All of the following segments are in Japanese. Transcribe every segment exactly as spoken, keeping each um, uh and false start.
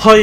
はい、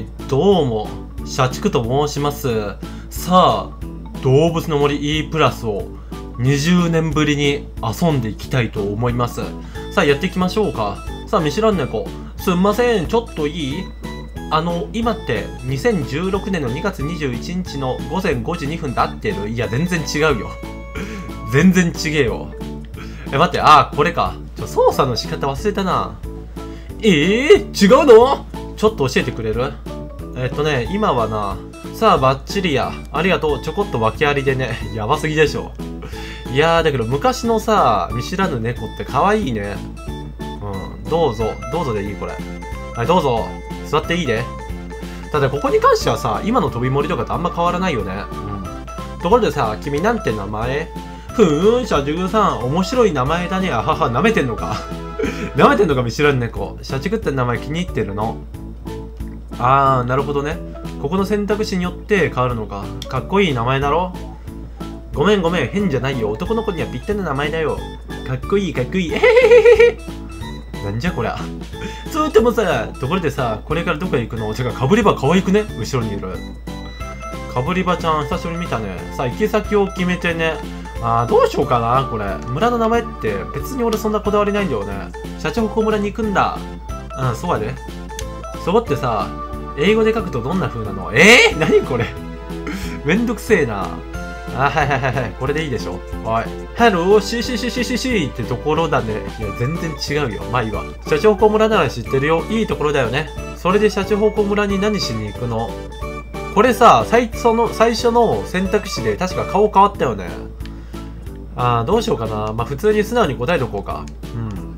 どうも、社畜と申します。さあ、動物の森 E プラスをにじゅうねんぶりに遊んでいきたいと思います。さあ、やっていきましょうか。さあ、見知らん猫。すんません、ちょっといい？あの、今ってにせんじゅうろくねんのにがつにじゅういちにちのごぜんごじにふんで合ってる？いや、全然違うよ。全然違えよ。え、待って、あー、これか。ちょ、操作の仕方忘れたな。えー、違うの？ちょっと教えてくれる？えっとね、今はな、さあバッチリや。ありがとう。ちょこっと訳ありでね。やばすぎでしょ。いやー、だけど昔のさ、見知らぬ猫って可愛いね。うん。どうぞ。どうぞでいいこれ。はい、どうぞ。座っていいで。ただここに関してはさ、今の飛び森とかとあんま変わらないよね。うん。ところでさ、君なんて名前？ふーん、社畜さん。面白い名前だね。あはは、舐めてんのか。舐めてんのか見知らぬ猫。社畜って名前気に入ってるの？あー、なるほどね。ここの選択肢によって変わるのか。かっこいい名前だろ？ごめんごめん、変じゃないよ。男の子にはぴったりな名前だよ。かっこいいかっこいい。えへへへへ。なんじゃこりゃ。そうってもさ、ところでさ、これからどこへ行くの？てか、かぶり場可愛くね？後ろにいる。かぶり場ちゃん、久しぶりに見たね。さあ、行き先を決めてね。あー、どうしようかな、これ。村の名前って別に俺そんなこだわりないんだよね。シャチホコ村に行くんだ。うん、そうやで。そこってさ、英語で書くとどんな風なの？えー、何これめんどくせえな。あ、はいはいはいはい。これでいいでしょ。はい。ハロー、シーシーシーシーシーシーってところだね。いや、全然違うよ。まあいいわ。シャチホコ村なら知ってるよ。いいところだよね。それでシャチホコ村に何しに行くの？これさ、最初の、最初の選択肢で確か顔変わったよね。あー、どうしようかな。まあ普通に素直に答えとこうか。うん。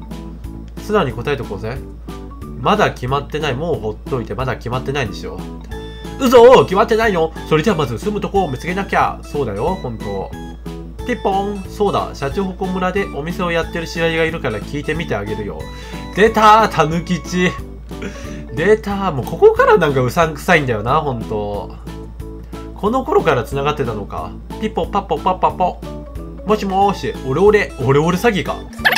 素直に答えとこうぜ。まだ決まってない。もうほっといて。まだ決まってないんでしょ。嘘！決まってないの？それじゃあまず住むとこを見つけなきゃ。そうだよ、ほんと。ピッポン。そうだ、シャチホコ村でお店をやってる知り合いがいるから聞いてみてあげるよ。出たー、たぬきち。出たー、もうここからなんかうさんくさいんだよな、ほんと。この頃から繋がってたのか。ピッポパッポパッパポ。もしもーし、オレオレ、オレオレ詐欺か。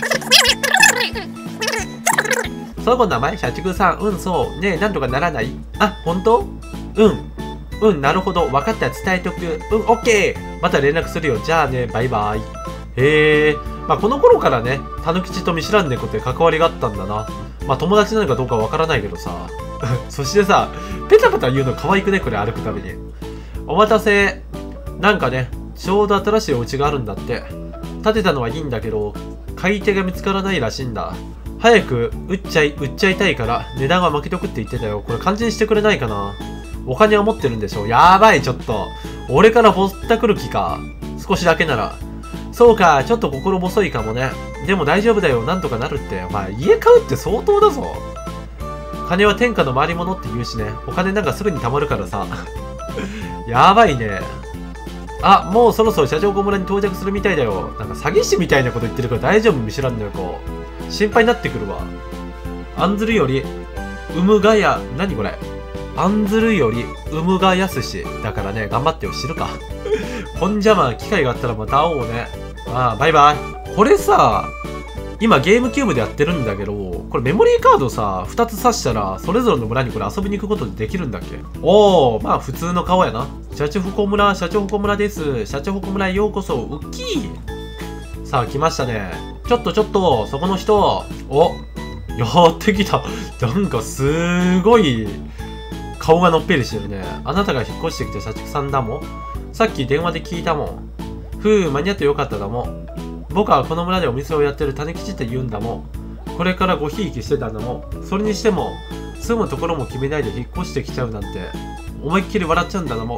その子の名前？社畜さん。うん、そう。ねえ、なんとかならない？あ、ほんと？うん。うん、なるほど。分かった。伝えとく。うん、オッケー。また連絡するよ。じゃあね、バイバイ。へえ。まあ、この頃からね、たぬきちと見知らん猫って関わりがあったんだな。まあ、友達なのかどうかわからないけどさ。そしてさ、ペタペタ言うの可愛くね、これ歩くたびに。お待たせ。なんかね、ちょうど新しいお家があるんだって。建てたのはいいんだけど、買い手が見つからないらしいんだ。早く売っちゃい、売っちゃいたいから値段は負けとくって言ってたよ。これ勘定してくれないかな？お金は持ってるんでしょ？やばい、ちょっと。俺からぼったくる気か。少しだけなら。そうか、ちょっと心細いかもね。でも大丈夫だよ。なんとかなるって。お前、家買うって相当だぞ。金は天下の回り物って言うしね。お金なんかすぐに貯まるからさ。やばいね。あ、もうそろそろ社長小村に到着するみたいだよ。なんか詐欺師みたいなこと言ってるから大丈夫？見知らんのよ、こう。心配になってくるわ。案ずるより、産むがや、何これ。案ずるより、産むがやすし。だからね、頑張ってよ、知るか。ほんじゃまあ、機会があったらまた会おうね。ああ、バイバイ。これさ、今ゲームキューブでやってるんだけど、これメモリーカードさ、ふたつ刺したら、それぞれの村にこれ遊びに行くことでできるんだっけ？おー、まあ普通の顔やな。シャチホコ村、シャチホコ村です。シャチホコ村へようこそ、ウッキー。さあ、来ましたね。ちょっとちょっと、そこの人。お、やってきた。なんかすごい、顔がのっぺりしてるね。あなたが引っ越してきて社畜さんだもん。さっき電話で聞いたもん。ふう、間に合ってよかっただもん。僕はこの村でお店をやってる種吉って言うんだもん。これからごひいきしてたんだもん。それにしても、住むところも決めないで引っ越してきちゃうなんて、思いっきり笑っちゃうんだなもん。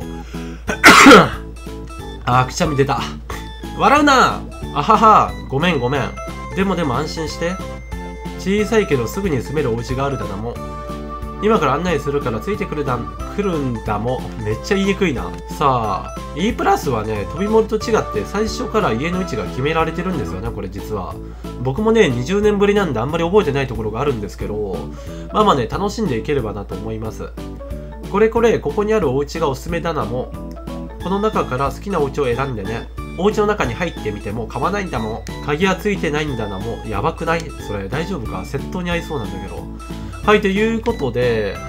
あー、くしゃみ出た。笑うな。あはは、ごめんごめん。でもでも安心して。小さいけどすぐに住めるお家があるだなも。今から案内するからついてくるだ、来るんだも。めっちゃ言いにくいな。さあ、E プラスはね、飛び森と違って最初から家の位置が決められてるんですよね、これ実は。僕もね、にじゅうねんぶりなんであんまり覚えてないところがあるんですけど、まあまあね、楽しんでいければなと思います。これこれ、ここにあるお家がおすすめだなも。この中から好きなお家を選んでね。お家の中に入ってみても構わないんだもん。鍵はついてないんだなも。やばくない？それ大丈夫か？窃盗に合いそうなんだけど。はい、ということで、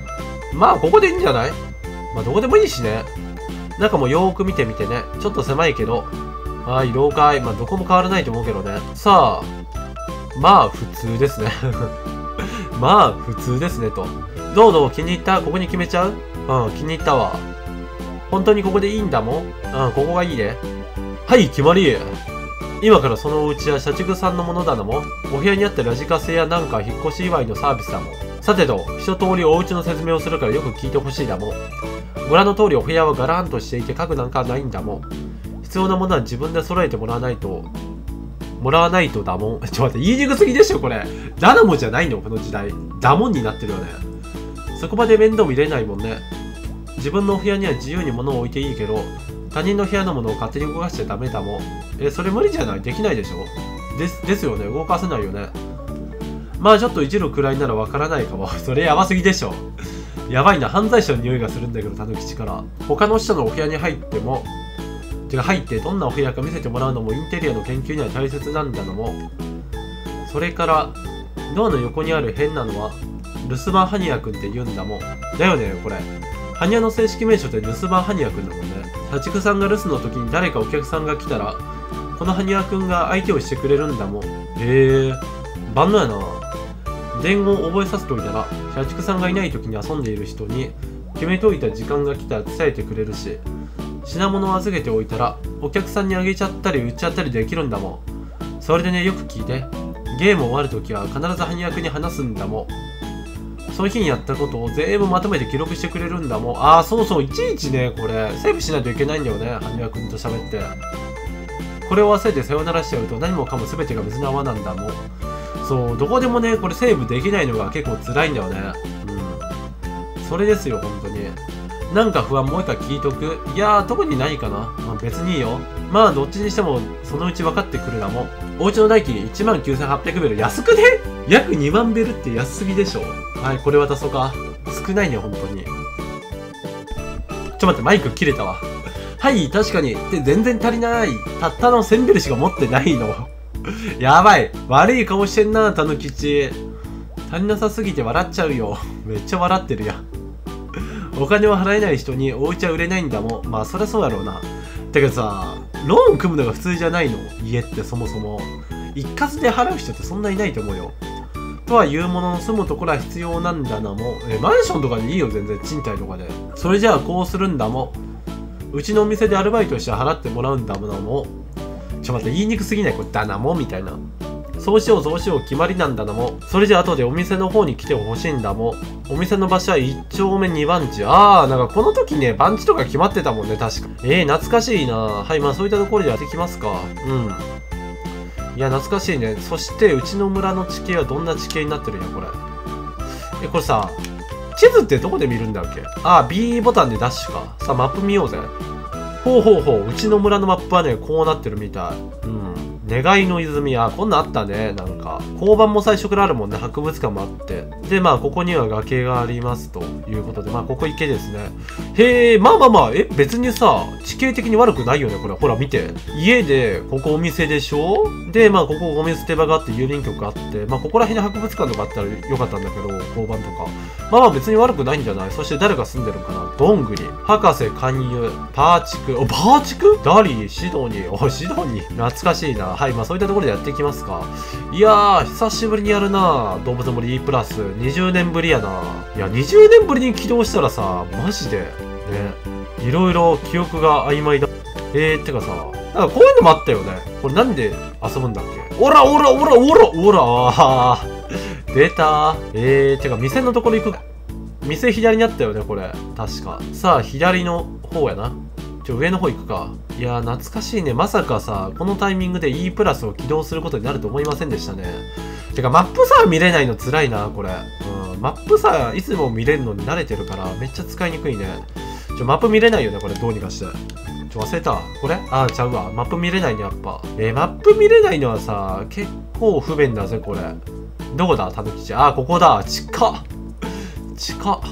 まあ、ここでいいんじゃない？まあ、どこでもいいしね。中もよーく見てみてね。ちょっと狭いけど。はい、了解。まあ、どこも変わらないと思うけどね。さあ、まあ、普通ですね。まあ、普通ですね、と。どうどう気に入った？ここに決めちゃう？うん、気に入ったわ。本当にここでいいんだもん？うん、ここがいいね。はい、決まり。今からそのお家は社畜さんのものだなもん。お部屋にあったラジカセやなんか引っ越し祝いのサービスだもん。さてと、一通りお家の説明をするからよく聞いてほしいだもん。ご覧の通りお部屋はガランとしていて家具なんかないんだもん。必要なものは自分で揃えてもらわないと、もらわないとだもん。ちょっと待って、言いにくすぎでしょ、これ。ダナモじゃないのこの時代。ダモンになってるよね。そこまで面倒見れないもんね。自分のお部屋には自由に物を置いていいけど、他人の部屋のものを勝手に動かしちゃダメだもん。え、それ無理じゃない？できないでしょ？です、ですよね。動かせないよね。まあちょっといじるくらいならわからないかも。それやばすぎでしょ。やばいな。犯罪者の匂いがするんだけど、たぬきちから。他の人のお部屋に入っても、てか入ってどんなお部屋か見せてもらうのもインテリアの研究には大切なんだのも。それから、ドアの横にある変なのは、留守番ハニヤ君って言うんだもん。だよね、これ。ハニヤの正式名称って留守番ハニヤ君だもんね。社畜さんが留守の時に誰かお客さんが来たら、このハニヤ君が相手をしてくれるんだもん。へえ、万能やな。伝言を覚えさせておいたら、社畜さんがいない時に遊んでいる人に、決めておいた時間が来たら伝えてくれるし、品物を預けておいたら、お客さんにあげちゃったり売っちゃったりできるんだもん。それでね、よく聞いて。ゲーム終わるときは必ずハニヤ君に話すんだもん。その日にやったことを全部まとめて記録してくれるんだもん。ああ、そうそう、いちいちね、これ、セーブしないといけないんだよね、ハニヤ君と喋って。これを忘れてさよならしちゃうと何もかも全てが水の泡なんだもん。そう、どこでもね、これセーブできないのが結構辛いんだよね。うん。それですよ、本当に。なんか不安もう一回聞いとく？いやー、特にないかな。まあ、別にいいよ。まあ、どっちにしても、そのうち分かってくるだもん。お家の代金いちまんきゅうせんはっぴゃくベル。安くね？約にまんベルって安すぎでしょ。はい、これ渡そうか。少ないね、本当に。ちょっと待って、マイク切れたわ。はい、確かに。って全然足りない。たったのせんベルしか持ってないの。やばい。悪い顔してんな、たぬきち。足りなさすぎて笑っちゃうよ。めっちゃ笑ってるやん。お金を払えない人にお家は売れないんだもん。まあ、そりゃそうやろうな。だけどさ、ローン組むのが普通じゃないの？家ってそもそも。一括で払う人ってそんないないと思うよ。とは言うものの住むところは必要なんだなも。え、マンションとかでいいよ、全然。賃貸とかで。それじゃあこうするんだも。うちのお店でアルバイトして払ってもらうんだもなも。ちょ待って、言いにくすぎない？これだなもみたいな。そうしようそうしよう決まりなんだなも。それじゃあ後でお店の方に来てほしいんだも。お店の場所はいっ丁目に番地。あー、なんかこの時ね、番地とか決まってたもんね、確か。えー、懐かしいな。はい、まあそういったところでやってきますか。うん。いや、懐かしいね。そして、うちの村の地形はどんな地形になってるんや、これ。え、これさ、地図ってどこで見るんだっけ？あー、ビー ボタンでダッシュか。さあ、マップ見ようぜ。ほうほうほう。うちの村のマップはね、こうなってるみたい。うん。願いの泉。あ、こんなんあったね。なんか。交番も最初からあるもんね。博物館もあって。で、まあ、ここには崖がありますということで、まあ、ここ池ですね。へえ、まあまあまあ、え、別にさ、地形的に悪くないよね、これ。ほら、見て。家で、ここお店でしょ？で、まあ、ここゴミ捨て場があって、郵便局があって、まあ、ここら辺に博物館とかあったらよかったんだけど、交番とか。まあまあ、別に悪くないんじゃない？そして誰が住んでるのかな？どんぐり。博士、勧誘。パーチク。お、パーチク？ダリー、シドニー。お、シドニー。懐かしいな。はい、まあそういったところでやっていきますか。いやー、久しぶりにやるな。動物の森 E プラス。にじゅうねんぶりやな。いや、にじゅうねんぶりに起動したらさ、マジで、ね、いろいろ記憶が曖昧だ。えー、ってかさ、なんかこういうのもあったよね。これなんで遊ぶんだっけ？おらおらおらおらおらあー、出たー。えー、てか店のところ行く。店左にあったよね、これ。確か。さあ、左の方やな。ちょ、上の方行くか。いやー、懐かしいね。まさかさ、このタイミングで E プラスを起動することになると思いませんでしたね。てか、マップさ見れないの辛いな、これ。うん、マップさいつも見れるのに慣れてるから、めっちゃ使いにくいね。ちょ、マップ見れないよね、これ。どうにかして。ちょ、忘れた。これあー、ちゃうわ。マップ見れないね、やっぱ。えー、マップ見れないのはさ、結構不便だぜ、これ。どこだたぬきち。あー、ここだ。近っ。近っ。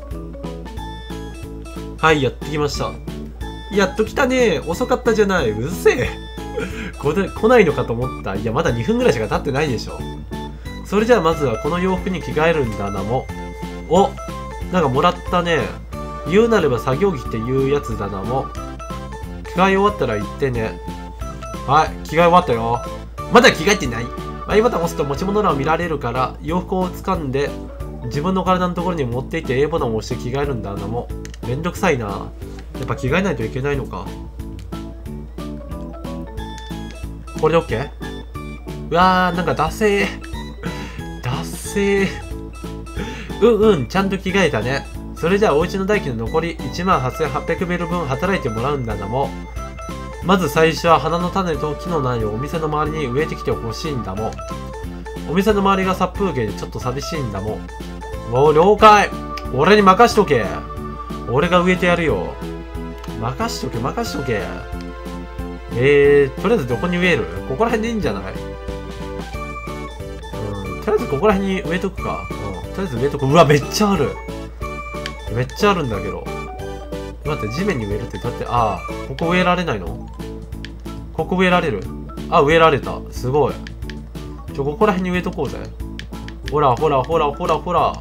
はい、やってきました。やっと来たね。遅かったじゃない。うるせえ。これ来ないのかと思った。いや、まだにふんぐらいしか経ってないでしょ。それじゃあまずはこの洋服に着替えるんだなも。お、 なんかもらったね。言うなれば作業着っていうやつだなも。着替え終わったら言ってね。はい、着替え終わったよ。まだ着替えてない。I ボタンを押すと持ち物欄を見られるから、洋服を掴んで、自分の体のところに持っていって A ボタンを押して着替えるんだなも。めんどくさいな。やっぱ着替えないといけないのか。これで OK？ うわー、なんかダセー。ダセー。うんうん、ちゃんと着替えたね。それじゃあお家の代金の残り いちまんはっせんはっぴゃく ベル分働いてもらうんだなも。まず最初は花の種と木の苗をお店の周りに植えてきてほしいんだも。お店の周りが殺風景でちょっと寂しいんだも。もう了解。俺に任しとけ。俺が植えてやるよ。任しとけ任しとけ。えー、とりあえずどこに植える？ここら辺でいいんじゃない？うん、とりあえずここら辺に植えとくか。うん、とりあえず植えとく。うわ、めっちゃある。めっちゃあるんだけど。待って、地面に植えるってだって、ああ、ここ植えられないの？ここ植えられる？あ、植えられた。すごい。ちょ、ここら辺に植えとこうぜ。ほらほらほらほらほら。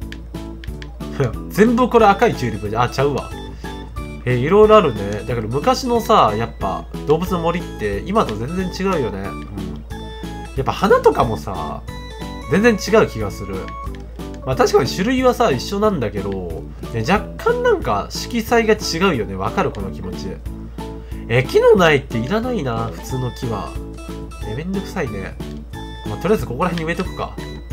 全部これ赤いチューリップじゃ、あ、ちゃうわ。えー、いろいろあるね。だけど昔のさ、やっぱ動物の森って今と全然違うよね。うん。やっぱ花とかもさ、全然違う気がする。まあ確かに種類はさ、一緒なんだけど、ね、若干なんか色彩が違うよね。わかるこの気持ち。えー、木の苗っていらないな、普通の木は。えー、めんどくさいね。まあとりあえずここら辺に植えとくか。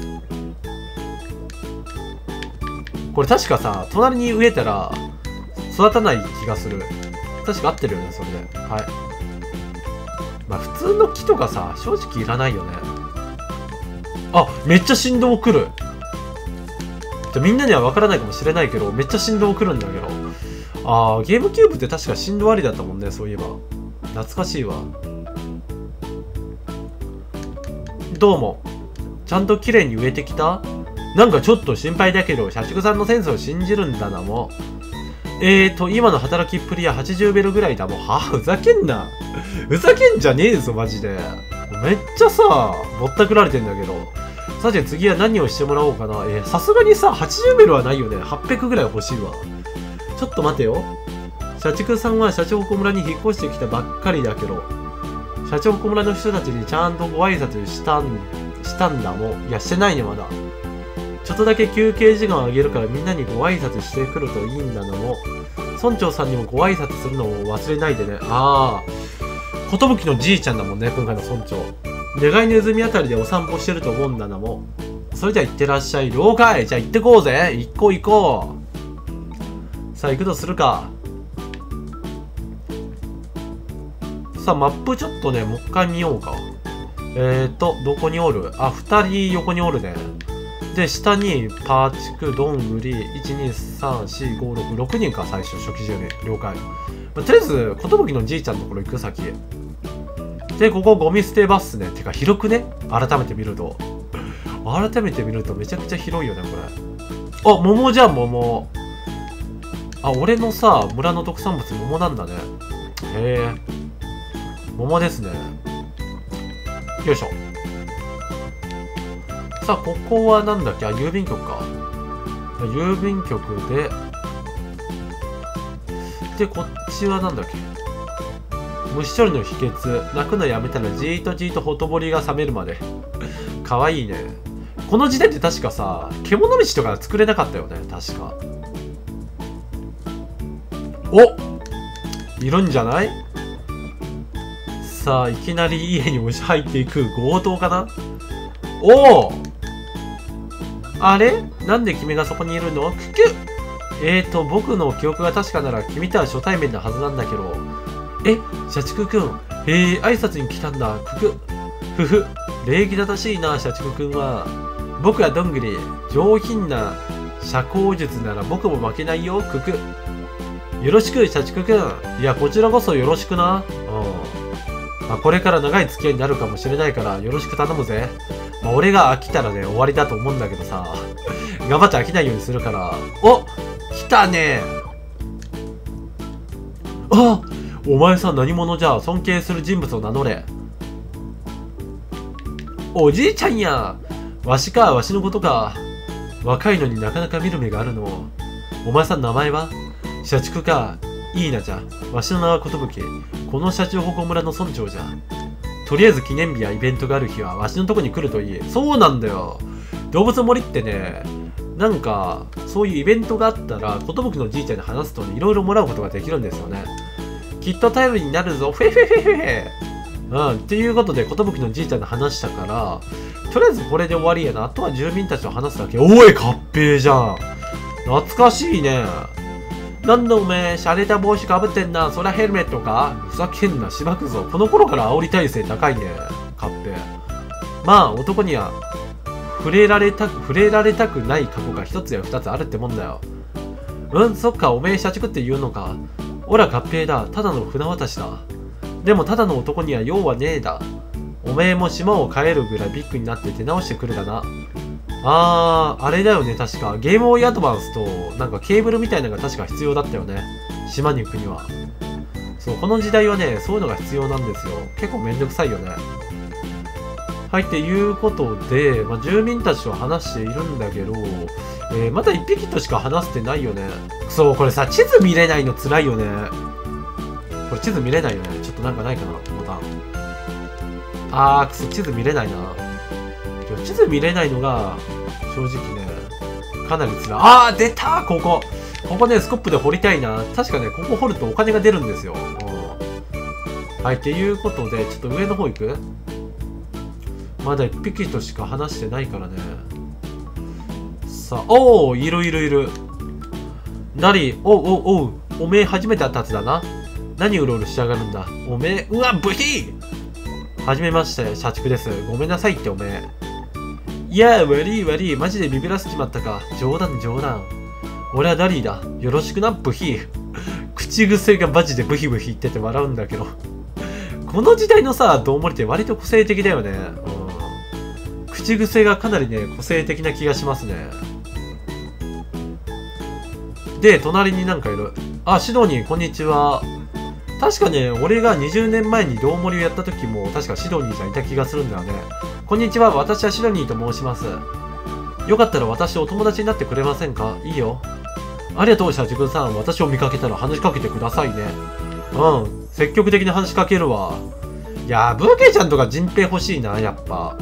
これ確かさ、隣に植えたら育たない気がする。確か合ってるよね、それで。はい。まあ普通の木とかさ、正直いらないよね。あ、めっちゃ振動来る。みんなには分からないかもしれないけど、めっちゃ振動来るんだけど。あー、ゲームキューブって確か振動ありだったもんね、そういえば。懐かしいわ。どうも。ちゃんと綺麗に植えてきた？なんかちょっと心配だけど、社畜さんのセンスを信じるんだなも。えーと、今の働きっぷりははちじゅうベルぐらいだもん。はぁ、ふざけんな。ふざけんじゃねえぞ、マジで。めっちゃさ、ぼったくられてんだけど。さて次は何をしてもらおうかな。えー、さすがにさ、はちじゅうベルはないよね。はっぴゃくぐらい欲しいわ。ちょっと待てよ。社畜さんは社長小村に引っ越してきたばっかりだけど、社長小村の人たちにちゃんとご挨拶したん、したんだもん。いや、してないね、まだ。ちょっとだけ休憩時間をあげるからみんなにご挨拶してくるといいんだのも。村長さんにもご挨拶するのを忘れないでね。ああ。寿のじいちゃんだもんね、今回の村長。願いネズミあたりでお散歩してると思うんだなも。それじゃあ行ってらっしゃい。了解。じゃあ行ってこうぜ。行こう行こう。さあ行くとするか。さあマップちょっとね、もう一回見ようか。えーと、どこにおる？あ、二人横におるね。で、下にパーチク、どんぐり、いち、に、さん、よん、ご、ろく、ろくにんか、最初、初期中に。了解。まあ、とりあえず、寿のじいちゃんのところ行く、先。で、ここゴミ捨て場っすね。てか、広くね？改めて見ると。改めて見るとめちゃくちゃ広いよね、これ。あ、桃じゃん、桃。あ、俺のさ、村の特産物、桃なんだね。へえ。桃ですね。よいしょ。さあ、ここはなんだっけ？あ、郵便局か。郵便局で、で、こっちはなんだっけ？虫取りの秘訣。泣くのやめたらじーっとじーっとほとぼりが冷めるまで。かわいいね。この時代って確かさ、獣道とか作れなかったよね、確か。お！いるんじゃない？さあ、いきなり家に押し入っていく強盗かな？おお！あれ？なんで君がそこにいるの？クキュ！えーと、僕の記憶が確かなら君とは初対面のはずなんだけど。え？社畜くん。へえ、挨拶に来たんだ。クク。ふふ。礼儀正しいな、社畜くんは。僕はどんぐり。上品な社交術なら僕も負けないよ、クク。よろしく、社畜くん。いや、こちらこそよろしくな。うん。まあ、これから長い付き合いになるかもしれないから、よろしく頼むぜ。まあ、俺が飽きたらね、終わりだと思うんだけどさ。頑張って飽きないようにするから。お！来たね。あ！お前さん何者じゃ。尊敬する人物を名乗れ。おじいちゃんや。わしか、わしのことか。若いのになかなか見る目があるの。 お前さん名前は社畜か。いいなじゃ。わしの名はことぶき。この車中保護村の村長じゃ。とりあえず記念日やイベントがある日はわしのとこに来るといい。そうなんだよ。動物の森ってね、なんか、そういうイベントがあったら、ことぶきのじいちゃんに話すとね、いろいろもらうことができるんですよね。きっと頼りになるぞ。フェフェフェフェフェ。うん。っていうことで、ことぶきのじいちゃんに話したから、とりあえずこれで終わりやな。あとは住民たちと話すだけ。おい、かっぺーじゃん。懐かしいね。なんだおめえ、シャレた帽子かぶってんな。そりゃヘルメットか。ふざけんな、しばくぞ。この頃から煽り耐性高いね。かっぺー。まあ、男には、触れられたく、触れられたくない過去が一つや二つあるってもんだよ。うん、そっか、おめえ社畜って言うのか。おら、合併だ。ただの船渡しだ。でも、ただの男には用はねえだ。おめえも島を帰るぐらいビッグになって出直してくるだな。あー、あれだよね、確か。ゲームボーイアドバンスと、なんかケーブルみたいなのが確か必要だったよね。島に行くには。そう、この時代はね、そういうのが必要なんですよ。結構めんどくさいよね。はい、っていうことで、まあ、住民たちと話しているんだけど、えー、まだ一匹としか話してないよね。そう、これさ、地図見れないの辛いよね。これ地図見れないよね。ちょっとなんかないかな、ボタン。あー、くそ、地図見れないな。地図見れないのが、正直ね、かなり辛い。あー、出たーここここね、スコップで掘りたいな。確かね、ここ掘るとお金が出るんですよ。うん、はい、っていうことで、ちょっと上の方行く？まだ一匹としか話してないからね。さあ、おー、いるいるいる。なり、おうおうおう、おめえ初めて会ったやつだな。何うろうろしやがるんだ。おめえ、うわ、ブヒーはじめまして、社畜です。ごめんなさいっておめえ。いやー、悪い悪い。マジでビビらせちまったか。冗談冗談。俺はダリーだ。よろしくな、ブヒー。口癖がマジでブヒブヒ言ってて笑うんだけど。この時代のさ、どうもりって割と個性的だよね。うん。口癖がかなりね、個性的な気がしますね。で、隣になんかいる。あ、シドニー、こんにちは。確かね、俺がにじゅうねんまえにどうもりをやった時も、確かシドニーじゃいた気がするんだよね。こんにちは、私はシドニーと申します。よかったら私とお友達になってくれませんか？いいよ。ありがとう、社畜さん。私を見かけたら話しかけてくださいね。うん。積極的に話しかけるわ。いやー、ブーケちゃんとか人平欲しいな、やっぱ。うん。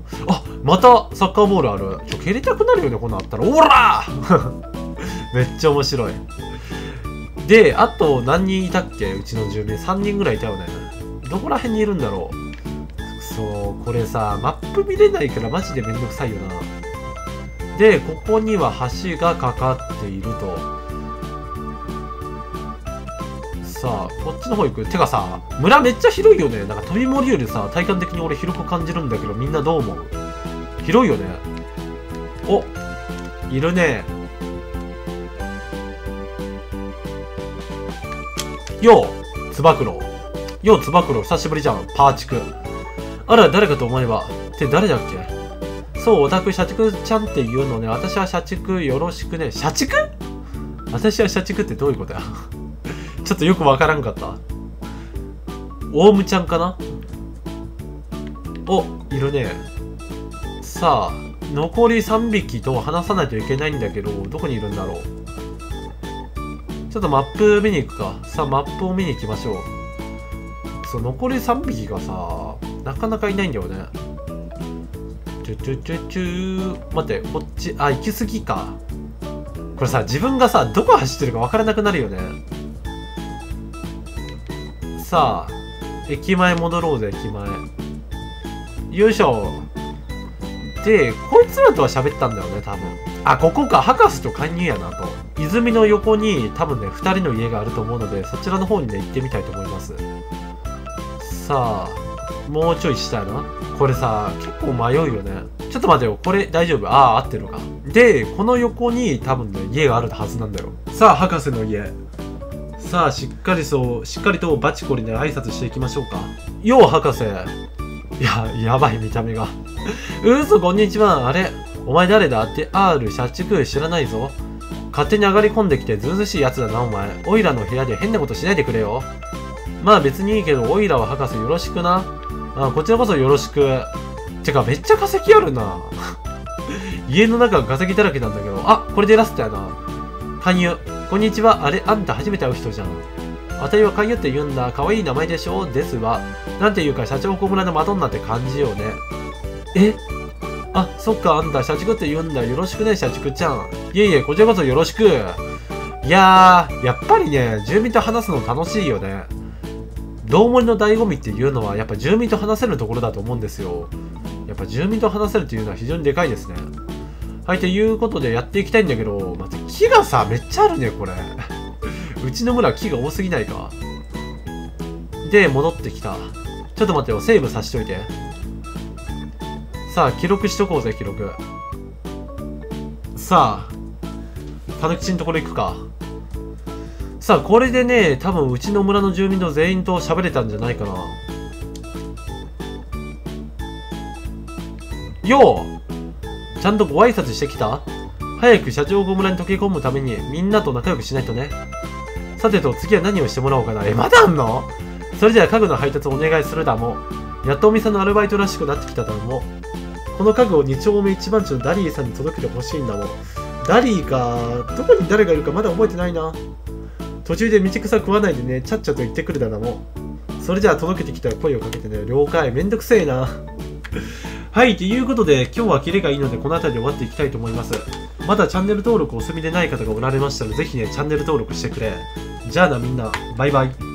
あ、またサッカーボールある。ちょ、蹴りたくなるよね、こんなんあったら。おらーめっちゃ面白い。で、あと何人いたっけ？うちの住民。さんにんぐらいいたよね。どこら辺にいるんだろう。そう、これさ、マップ見れないからマジでめんどくさいよな。で、ここには橋がかかっていると。さあ、こっちの方行く。てかさ、村めっちゃ広いよね。なんか飛び森よりさ、体感的に俺広く感じるんだけど、みんなどう思う？広いよね。お、いるね。よう、つば九郎。よう、つば九郎、久しぶりじゃん。パーチク。あら、誰かと思えば。って誰だっけ？そう、オタク、社畜ちゃんって言うのね。私は社畜よろしくね。社畜？私は社畜ってどういうことやちょっとよくわからんかった。オウムちゃんかな？お、いるね。さあ、残りさんびきと話さないといけないんだけど、どこにいるんだろう。ちょっとマップ見に行くか。さあ、マップを見に行きましょう。そう、残りさんびきがさ、なかなかいないんだよね。ちょちょちょちょ待って、こっち、あ、行き過ぎか。これさ、自分がさ、どこ走ってるか分からなくなるよね。さあ、駅前戻ろうぜ、駅前。よいしょ。で、こいつらとは喋ったんだよね、多分。あ、ここか。博士と勧誘やなと。泉の横に多分ね、ふたりの家があると思うので、そちらの方にね、行ってみたいと思います。さあ、もうちょいしたいな。これさ、結構迷うよね。ちょっと待てよ。これ大丈夫？ああ、合ってるのか。で、この横に多分ね、家があるはずなんだよ。さあ、博士の家。さあ、しっかりそう、しっかりとバチコリで挨拶していきましょうか。よう、博士。いや、やばい見た目が。うそ、こんにちは。あれお前誰だって R 社畜知らないぞ。勝手に上がり込んできてずうずしいやつだな、お前。オイラの部屋で変なことしないでくれよ。まあ別にいいけど、オイラは博士よろしくな。あ、こちらこそよろしく。てか、めっちゃ化石あるな。家の中が化石だらけなんだけど。あ、これでラストやな。 勧誘。こんにちは。あれ、あんた初めて会う人じゃん。あたりは勧誘って言うんだ。かわいい名前でしょ。ですわ。なんていうか、社長小村のマドンナって感じよね。えあ、そっか、あんた、社畜って言うんだ。よろしくね、社畜ちゃん。いえいえ、こちらこそよろしく。いやー、やっぱりね、住民と話すの楽しいよね。どうもりの醍醐味っていうのは、やっぱ住民と話せるところだと思うんですよ。やっぱ住民と話せるっていうのは非常にでかいですね。はい、ということでやっていきたいんだけど、待って、木がさ、めっちゃあるね、これ。うちの村木が多すぎないか。で、戻ってきた。ちょっと待ってよ、セーブさしといて。さあ、記録しとこうぜ、記録。さあ、たぬきちんところ行くか。さあ、これでね、多分うちの村の住民の全員と喋れたんじゃないかな。ようちゃんとご挨拶してきた？早く社長小村に溶け込むためにみんなと仲良くしないとね。さてと、次は何をしてもらおうかな。え、まだあんの？それじゃあ家具の配達お願いするだもん。やっとお店のアルバイトらしくなってきただもん。この家具をに丁目一番地のダリーさんに届けてほしいんだもん。ダリーか。どこに誰がいるかまだ覚えてないな。途中で道草食わないでね、ちゃっちゃと言ってくるだなもん。それじゃあ届けてきたら声をかけてね。了解。めんどくせえな。はい、ということで今日はキレがいいのでこの辺りで終わっていきたいと思います。まだチャンネル登録お済みでない方がおられましたらぜひね、チャンネル登録してくれ。じゃあなみんな、バイバイ。